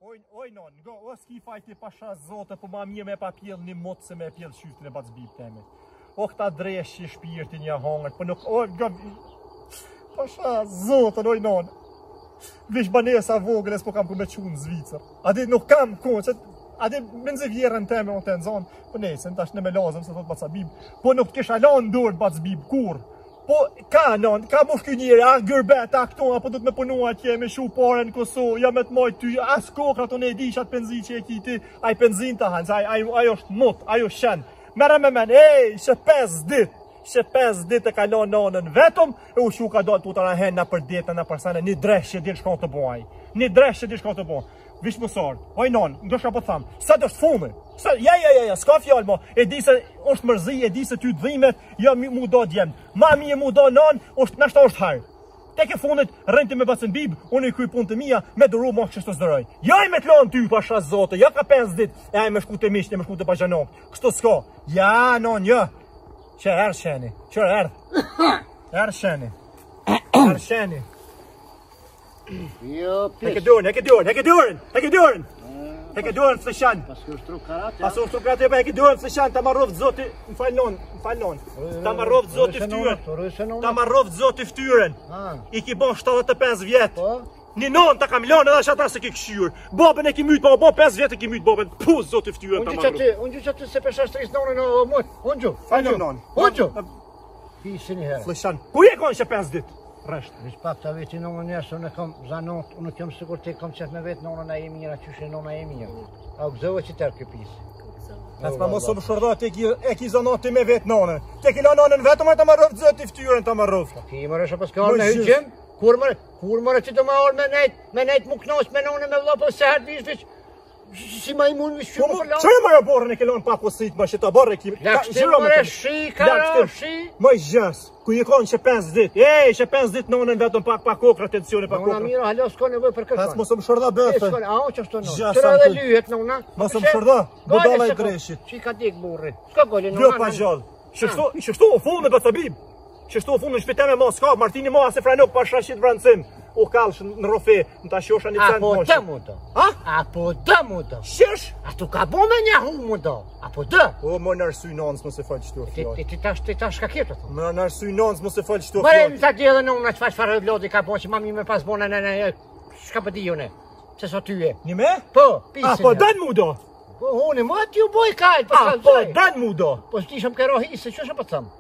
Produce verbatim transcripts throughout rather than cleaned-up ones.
Oj, oj non, go, o s'ki fajti pasha zote, po ma mirë me pa pjell një motë se me pjell qyftin e bacbib teme. O këta dreshi shpirtin ja hangër, po nuk, o, go, pasha zote, oj non. Vish banesa vogël, s'po kam ku me qunë Zvicër. Adi nuk kam ku, që, adi menze vjerën teme o të nëzonë, po nesën, tash në me lazëm, se thot bacabib, po nuk t'kisha lanë dorë bacbib, kur? Po, ka non, ka mosh ky njeri, a gërbet, a këto, apo do të me punu atje, me shu pare në Kosovë, ja me të mojt ty, as kokra të ne e di shatë penzin që e kiti, aj penzin të hanë, ajo është mut, ajo shenë. Mere me men, ej, shë pes dit, shë pes dit e kalon nanën vetëm, e u shu ka do të të rahen në për ditën, në për sene, një dresh që din shkon të boj, një dresh që din shkon të boj. Vish mësar, oj non, ndo shka po të thamë, sa të është fume, sa, ja, ja, ja, ja, s'ka fjallë mo, e di se është mërzi, e di se ty dhimet, ja mu do djemë, ma mi e mu do non, është, nashta është harë. Tek e fundit, rënti me bacën bib, unë i kuj pun të mija, me dëru mo kështë të zdëroj. Ja i me të lanë ty, pasha zote, ja ka pesë dit, e a i me shku të mishtë, e me shku të bajanok, kështë të s'ka. Ja, non, ja, që erë sheni, që erë, erë sheni, erë sheni. Jo, Heke dorën, heke dorën, heke dorën, heke dorën. Heke dorën fleshan. Pas kjo shtru karate. Pas u shtru karate, pa heke dorën fleshan, ta marrovt zoti, më falon, më falon. Ta marrovt zoti ftyrën. Ta marrovt zoti ftyrën. I ki bon shtatëdhjetë e pesë vjet. Po? Një non ta kam lanë edhe ata se ki këshyr. Babën e ki myt, po po pesë vjet e ki myt babën. Pu zoti ftyrën ta marrov. Unë gju që ti se pesha shtris nonën o moj. Unë gju. Falon non. Unë gju. Pisi një herë. Fleshan. Ku je kon që pesë dit? Rresht. Vish pak ta veti nonën njerës, unë kam zanot, unë kem sigur ti kam qef me vetë nonën e mira, qyshe nonën e mira. A u gëzove që tërë kjo pisë. As pa mos u shorda te ki e ki zanoti me vetë nonën. Te ki la nonën vetëm ta marrov zoti ftyrën ta marrov. Ti më rësha pas kanë në hyjim? Kur më kur më që të më orë me nejt, me nejt mu knos me nonën me vëlla po se herë vish vish. Si ma i mund vish shumë për lanë. Çfarë më ajo borën e kelon pa posit më që ta barre ki. Lakshtim më shi, karashi. Më gjës. Ku je kon që pesë dit. Ej, që pesë dit nonën vetëm pak pa kokra tensione pa kokra. Nona mira, halo s'ka nevojë për këtë. As mos më shorda bëfë. A o çfarë nona? Çfarë edhe lyhet nona? Mos më shorda. Budalla e greshit. Çi ka dik burri. S'ka gole nona. Jo pa gjall. Shështu, shështu u fund me bacabib. Shështu u fund në shtëpinë me Moskva, Martini mo as e franok pa shashit vrancim. U kallsh në rofe, në ta shosha një cent mosh. Apo dë mu do. Ha? Apo dë mu do. Shesh? A tu ka bo me një hu mu do. Apo dë. O, më nërsuj nonës më se falë qëtu fjallë. Ti tash ti tash ka kjetë të. Më nërsuj nonës më se falë qëtu fjallë. fjallë. Më ta di edhe nona çfarë çfarë lodi ka bo që mami me pas bona në në çka po di unë. Se so ty e. Një me? Po, pisin. Apo dan mu do. Po unë më ti u boj kajt, po sa. Apo dan mu do. Po stishëm ke rohi se ç'është po them.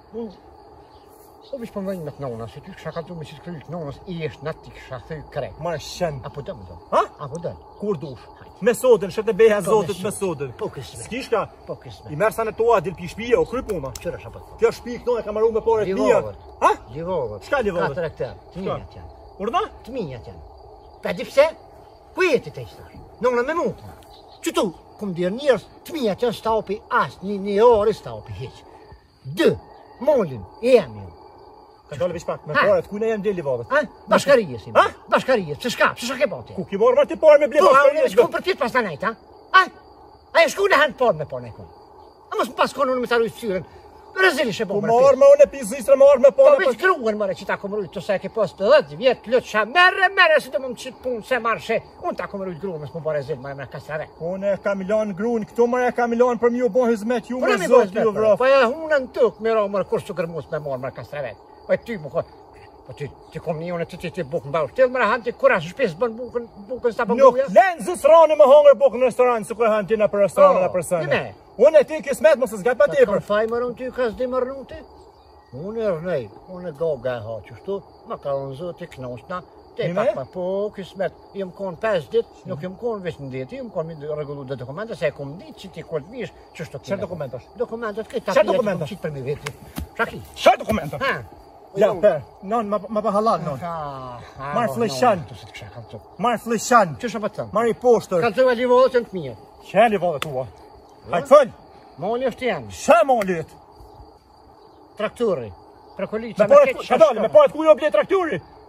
Po vish po vjen me nona, se ty kisha ka du me që të kryt nonës, i është në ti kisha thëj krejt. Marë shen. Apo dë më do. Ha? Apo dë. Kur dush? Me sodën, shëtë e beha zotit me sodën. Po kësme. S'kishka? Po kësme. I merë sa në toa, dil pi shpija, o kry puna. Qërë është apo? Kjo shpi këno e ka maru me pare të mija. Ha? Livovët. Shka livovët? Katër e këtër. Të minjat janë. Urna? Të minjat janë. Pa di pse? Ku jeti të ishtar? Nona me mutën. Qëtu, kum dirë njërës, të minjat janë staupi as, një një orë staupi heq. Dë, molin, e amin. Ka dole vish pak, me pare të kujnë e janë dhe livovët. Ha? Bashkarije si. Ha? Bashkarije, se shka, se shka ke bati? Ku ki morë marë të pare me ble Po, bashkarije? shku për tjetë pas të nejtë, ha? Ha? Ajo shku në hanë parë me parë në e konë. A mos më pas konë unë me të arrujtë syren. Rezili shë Ku po marë me unë e pizistre, marë me Po pare veç kruën mërë që ta kom rujtë, të se ke pas të dhëtë vjetë lëtë qa merë, merë, si të më më qitë punë, se marë shë, unë ta kom rujtë gruën, mësë më bërë e zilë, mërë me kastrave. Unë e kam milan gruën, këtu mërë e kam milan për mjë bo hizmet, ju Po më në mi zotë bëzme, ju vrafë. po e hunën tëk, mërë mërë kur së kërmus me morë mërë kastrave. Po e ty më kohë, po ti ti kom një unë, ti ti ti bukën bërë, stilë mërë hanë ti kura së shpesë bën bukën, bukën së ta Nuk pëmbuja. lenë zësrani më hongër bukë në restoran, së kërë hanë ti në për restoran në për sënë. Unë e ti kismet, mos e zgat pa Ta tepër. kam faj mërë unë ty, ka zdi mërë në ti. Unë e rënej, unë e goga e ha qështu, ma ka unë zëti knosna, te Nime? pak pa po, kismet, jem konë pesë dit, nuk jem konë veç në dit, jem konë mi regullu dhe dokumenta, se e kom dit që ti kolt vish, qështu kime. Çfarë dokumentash? Dokumentat, këtë Çfarë tapija që kom dokumentash? qitë për mi veti. Shaki. Çfarë dokumenta? Ha? Ja, per, non, ma ma pa halal, non. Marë fleshan. Të se të kësha kalëtu. Marë fleshan. Qësha pa të thëmë? Marë i poshtër. Kalëtu e livohet në të mija. Qeli vode tua. Hajtë fëll. Moli është janë. Shë molit? Trakturi. Prekolica Me pare, ka dalë, me pare të ku jo ble trakturi?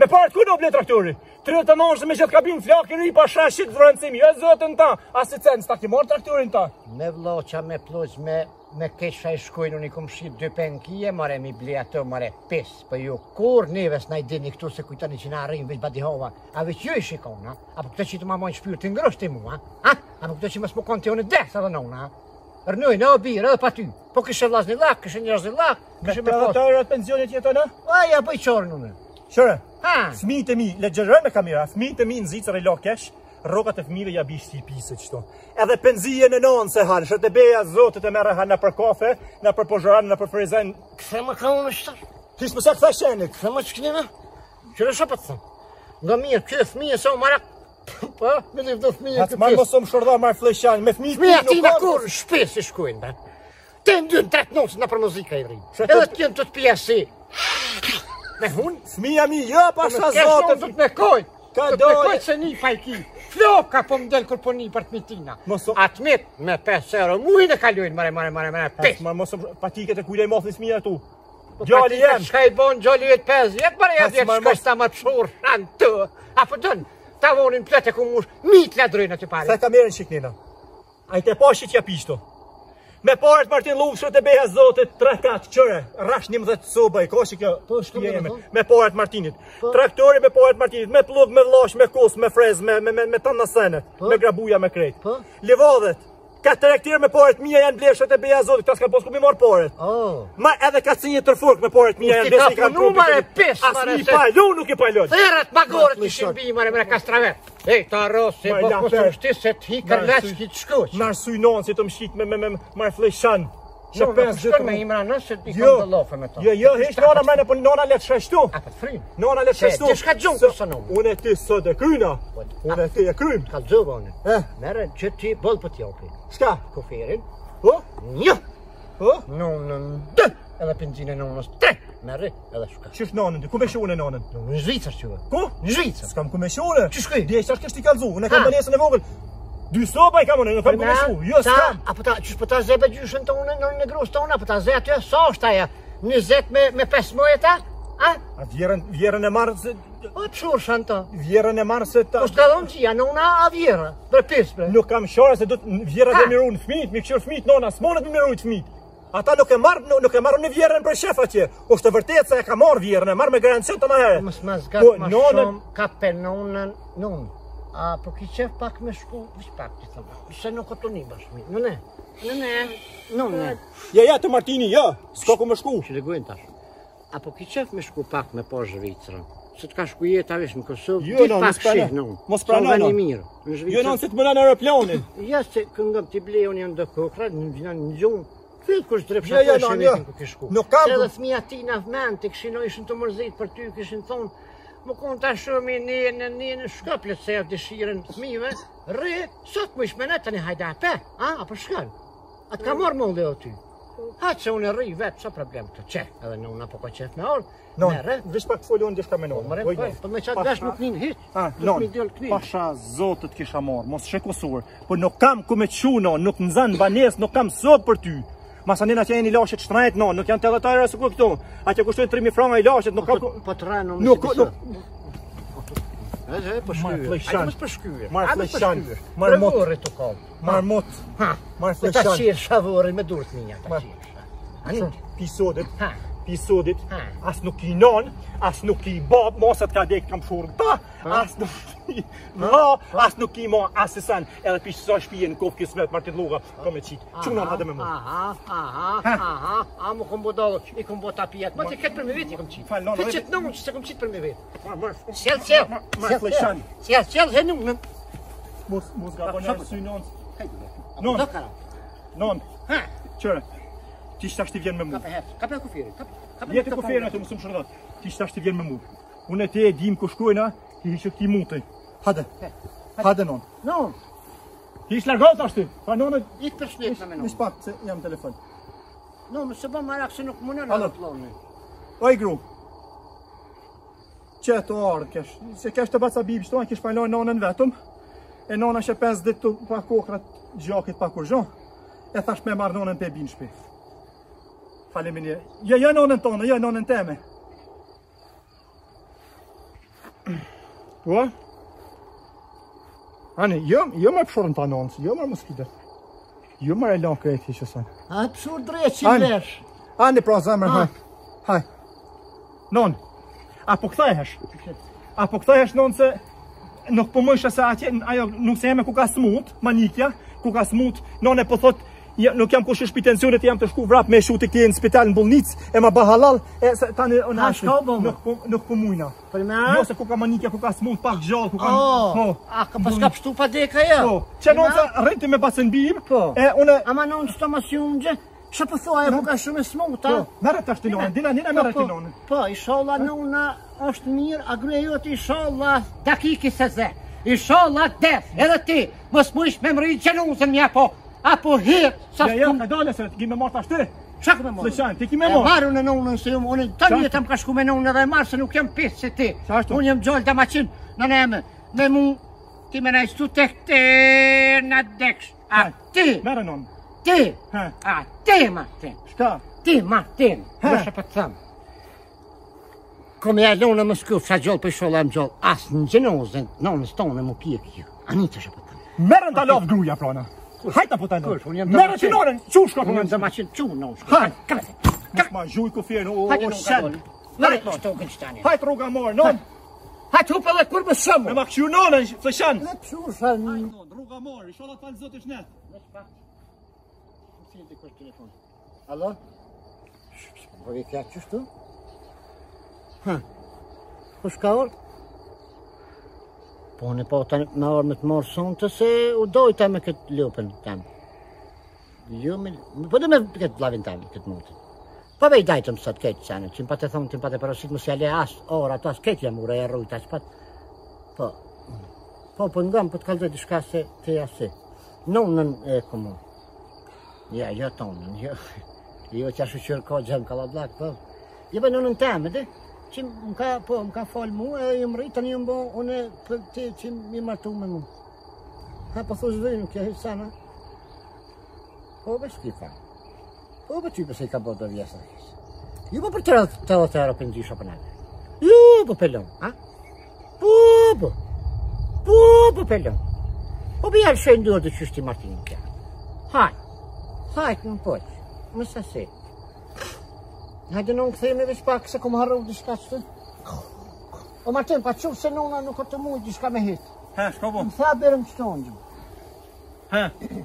Me parët ku do ble traktori? Tre të nonshë me qëtë kabin flakë ri pa shashit vërëncimi. Jo zotën ta, asicen, s'ta ki marë traktorin ta. Me vloqa, me plus, me, me kesha i shkojnë, unë i kom shqit dy penkije, mare mi ble ato, mare pes, për ju kur neves na i dini këtu se kujtani që na arrim veç badihova, a veç ju i shikon, ha? Apo këto që të ma mojnë shpyrë të ngrosht i mu, ha? Ha? Apo këto që më smukon të unë des, edhe nona, ha? Rënuj, në obirë, edhe pa ty. Po kështë vlazni lak, kështë njërzni lak, kështë me posë. Me të pensionit jetën, ha? Aja, po i qorën unë. Shëre, fëmijët e mi, legjërën me kamera, fëmijët e mi në zicër e lakesh, rokat e fëmijëve ja bish si i pisë qëto. Edhe penzije në nonë se hanë, shërë të beja zotët e mere hanë në për kafe, në për pozhëranë, në për frizen. Këse më ka unë shtarë? Kishë mëse këthe shenik? Këse më që kënjëve? Qërë shë për të thëmë? Nga mirë, këtë fëmijë sa u marak, po, me livdo fëmijë këtë marë mos më shërda marë fleshan, me fëmijë fëmijë ati në kur, shpes i shkujnë, be. Te në dynë, tretë nësë në për muzika i rrimë. Edhe të kjenë të të pjesi. Me hunë? Fëmija mi, jo, pasha zotë. Të të me kojnë. Të të me kojnë se një pa i ki. Floka po më delë kur po një për të mitina. Atë mitë me pesë euro, mujnë e kalujnë, mare, mare, mare, mare, pesë. Marë mos më patiket e kujde i mofë në fëmija tu. Gjalli jenë. Shka i bonë gjalli jetë pesë jetë, mare jetë jetë shka shta më të shurë, shanë të. Apo dënë, ta vonin plete ku mush, mitë la drojnë aty pare. Sa ka merin shiknina. A i te pa shqit ja pishto. Me parët Martin Lufshët e beha zotit, tre katë qëre, rash një mëdhet sobaj, ka që kjo shkje jeme, me parët Martinit. Traktori me parët Martinit, me plug, me lash, me kos, me frez, me të nësenet, me grabuja, me krejt. Livadhet, ka traktir me parët mija janë bleshët e beha zotit, ta s'ka pos ku mi marë parët. Ma edhe ka cinje tërfurk me parët mija janë bleshët i kanë trupi. As një pajlu nuk i pajlon. Theret magorët i shimbi, mare mre kastravet. Ej, ta rosë, se po kusë mështi se t'hi kërleq ki të shkuq. Marë suj nonë, si të më shqit me marë fleshan. Në shkën me imra nëse t'i kom të lofe me to. Jo, jo, hish nona mrejnë, po nona letë shashtu. A, për të frinë. Nona letë shashtu. Që shka gjumë kërë së nëmë? Unë e ti sot e kryna. Unë e ti e krym. Ka dzëvë onë. Mere që ti bëllë për t'jopi. Shka? Kufirin. Po? Një. Po? Nonën dë. Edhe pinzine nonës tre. Mere edhe shka. Qështë nonën dy? Ku me shune nonën? Në Zvicër që vë. Ku? Në Zvicër. S'kam ku me shune. Që shkuj? Dje qash kështë i kalzu. Unë e kam bënesën e vogël. Dy soba i kam unë, nuk kam ku me shu. Jo, s'kam. Apo ta, qështë për ta zebe gjyshën të unë në grusë të unë, apo ta ze aty, sa është aja? njëzet me pesë mojeta? A? A vjerën e marë se... O të shurë shanë të? Vjerën e marë se ta... Po shka dhonë qia, nona a vjerë, bre pisë bre. Nuk kam shore se do të vjerën dhe miru në fmit, mi këshirë fmit nona, s'monet mi miru në fmit. Ata nuk e marë, nuk e marë në vjerën për shef atje. O shtë vërtet se e ka marë vjerën, e marë me garancion të në herë. Mësë ma zgatë ma shumë ka për nonën, nonë. A, po ki qef pak me shku, vish pak që thëmë, se nuk o të një bashkëmi, në ne, në ne, në ne. Ja, ja, të Martini, ja, s'ka ku me shku. Që legojnë tash, a po ki qef me shku pak me po Zhvicrën, se të ka shku jetë avish në Kosovë, jo, dit pak shih në unë, mos prana në mirë. Jo, në se të mëna në aeroplanin. Ja, se këngëm t'i blejon një ndë kokra, në gjina në gjumë, Fyllë kush drepsha ja, të ja, shëvetin ku kishku. Nuk kam... Se dhe thmija ti në vmen të këshino ishin të mërzit për ty, kishin thonë, më konë ta shumë i një në një në shkëplet se e dëshiren thmive, rri, sot më ishme në të një hajda pe, a, a për shkën. A të ka marrë molde o ty. Haqë se unë e rri vetë, sa problem të qe, edhe në unë apo ka qef me orë. Non, vish pak të folionë dishka me nonë. Po me qatë gash nuk njën hitë. A, non, pasha zotët kisha marrë, mos shekusur, po nuk kam ku me të shu, non, nuk në zanë banes, nuk kam sot për ty. Masanin atje e një lashet shtrajt, no, nuk janë të edhetajra se ku këtu. Atje kushtojnë tre mijë franga i lashet, nuk kam... Po të rajnë, nuk... Nuk... E, e, po shkyve. Ajtë mësë për shkyve. Marë fleshan. Marë mot. Revore të kam. Marë mot. Marë fleshan. Ta qirë shavore me durët minja, ta qirë. Anin? Pisodit. Pisodit. As nuk i non, as nuk i bab, mosat ka dek kam shurë ta. As nuk i ma, as nuk i ma, as i san. Edhe pishë sa shpije në kofë kismet, Martin Luga, kom e qitë. Quna më hadë me mu. Aha, aha, aha, aha, më kom bo dalë, i kom bo ta pijet. Ma të ketë për me vetë i kom qitë. Falë, nonë, vetë. Të qëtë nëmë që se kom qitë për me vetë. Sjell, sjell, marë fleshan. Sjell, sjell, he nëmë. Mos, mos ga po nërë sy nonë. Nonë, nonë, qëre, ti shtash ti vjen me mu. Ka për hefë, ka për kufirin, ka për jetë kufirin atë mësëm shërdat. Ti shtash ti vjen me mu. Unë e te e dim ku shkojna, ti ishë këti mutej. Hade, hade nonë. Nonë. Ti ishë largot ashtë ty. Pa nonë... Ikë për shletë me nonë. Nish pak, se jam telefon. Nonë, se ba marak se nuk më në në plonë. Oj, gru. Që të arë kesh. Se kesh të baca bibi shtonë, kesh pajloj nonën vetëm. E nona shë pes dit të pa kokrat gjakit pa kur zhon. E thash me marrë nonën të e binë shpif. Faleminje. Jo, jo nonën tonë, jo nonën teme. Po? Ani, jo, jo më pëshorën të anonë, jo më moskite. Jo më e lanë krejt i që sanë. A pësur drejt që lesh. Ani, pra zemër, haj. Haj. Non, a po këthehesh? A po këthehesh, non, se nuk po mëshë se atje, ajo nuk se jeme ku ka smut, manikja, ku ka smut, non e po thot, ja, nuk jam kush shpi tensionet, jam të shku vrap me shu të kje në spital në bolnic, e ma bahalal, e se tani o në ashtë, nuk po mujna. Jo se ku ka manikja, ku ka smut, pak gjallë, ku ka... O, a ka pas ka pështu pa deka ja? Po, që non se rriti me basën bim, e une... Ama non që të mas jumë gjë, që po thua e ku ka shumë e smut, a? Po, merë të ashtilonë, dina, dina merë ashtilonë. Po, ishallah nuna është mirë, a gruja jote ishallah dakiki se ze. Ishallah def, edhe ti, mos mu ish me më rritë që nusën mja po, apo hirë, sa s'kum... Ja, ja, ka dole se ki me marrë të ashtë. Qa ku me marrë? Fleqan, ti ki me E marrë. marrë në nunën se jumë, unë të një të më ka shku me nunën edhe marrë se nuk jam pisë si ti. Unë jem gjallë të maqin, në neme, me mu, ti me najstu të këte në deksh. A ti, Mere non. ti, a ti Martin, Shka? ti Martin, nështë për të thëmë. Kom ja lona më skuf, sa gjallë për sholla më gjallë, asë në gjenozën, nonës tonë më pjek ju. Anita shë për të thëmë. Merën të lavë gruja, prana. Hajta po të në. Merën që nonën, qush ka Unë përnë. jam të maqin qunë në ushkë. Hajt. Hajt. Nuk ma zhuj ku fjerë, o, Hajt o, nuk ka shen. dole. Hajt në shtokën qëtani. Hajt rruga morë, non. Hajt hupe dhe kur më Me shumë. ma këshu nonën, fleqan. Le pësur shë. Rruga morë, i sholat falë zotë shnet. Alo? Po vi kja qështu? Ha? Po shka orë? Po në po të me orë me të morë sonë të se u dojta me këtë lupën temë. Jo me... Po dhe me këtë blavin temë, këtë mundë. Po me i dajtëm sot këtë qenë, që më pa të thonë, që më pa të parosit, më si ale asë orë, ato asë këtë jam ure e rrujt, asë pat. Po, po, po ngam, po të kaldoj dishka se të jasi. Nonën e komu. Ja, jo tonën, jo. Jo që ashtu qërë ko gjemë kalablak, po. Jo për nonën temë, dhe. Që më ka, po, më ka falë mu, e jë më rritë, të një më bo, une, për ti, që më martu me mu. Ha, po thush dhe, nuk ja hitë sana. Po, be shki fa. Po, be ty përse i ka bo do vjesë në hisë. Jo, po për të të të euro për në gjisha për neve. Jo, po pelon, ha? Po, po. Po, po pelon. Po, be jarë shë ndurë dhe qështi Martinin kja. Haj. Hajtë në poqë. Më sasi. Hajde në në këthejme veç pak se kom harru dishka qëtë. O Martin, pa qëfë se nëna nuk o të mujtë dishka me hitë. Ha, shko po? Më tha berëm qëto në gjë. Ha.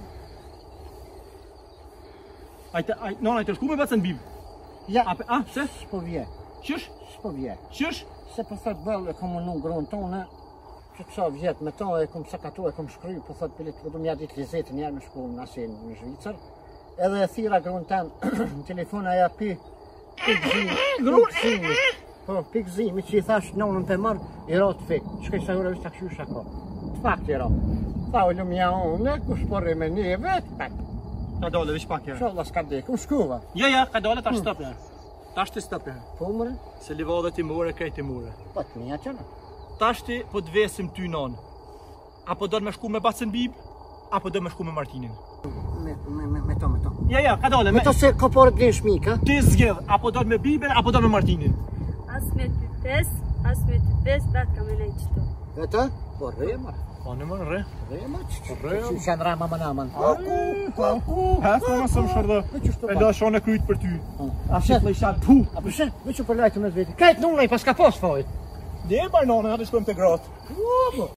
Ajte, ajte, nona, ajte shku me bacën bibë. Ja, A, a, se? s'po vje, Qysh? s'po vje. Qysh? Se po thot bëllë e kom unë gronë tonë, që të sa vjetë me to e kom sakatu e kom shkry, po thot pëllit, po du mja ditë lizetë njerë me shku në asin në Zhvicër. Edhe e thira gronë temë, në telefona ja pi, pikëzimi, pikëzimi, po, pikëzimi që i thash nonën për marë, i rotë fikë, që këj sa ure vështë të këshu shako. Të fakt i rotë. Tha u lumja unë, ku shporri me një vetë, pak. Ka dole, vish pak ja. Sholla s'ka dekë, u shkuva. Ja, ja, ka dole, tash stop ja. Tash ti stop ja. Po mëre? Se livadhe ti mure, krejt ti mure. Po të mija qëna. Tash ti po të vesim ty non. Apo do të me shku me bacën bibë, apo do me shku me Martinin. Me, me, me, me to, me to. Ja, ja, ka dole, Me to se ka porët blen shmika. Ti zgjedh, apo do të me bibën, apo do me Martinin. As me ty pes, as me ty pes, datë ka me nejtë qëto. E ta? Po rre, ma. Po, në më në re. Rre, ma. Rre, Që shanë rama më naman. Aku, aku, hasë në mësëm shërdo. E do shone kryt për ty. A Shet. shqit lejshat, pu. A përshë, me që përlajtë me të veti. Kajtë nunë, pas ka posë fojtë. Dhe e barë none, hadi shkojmë të gratë.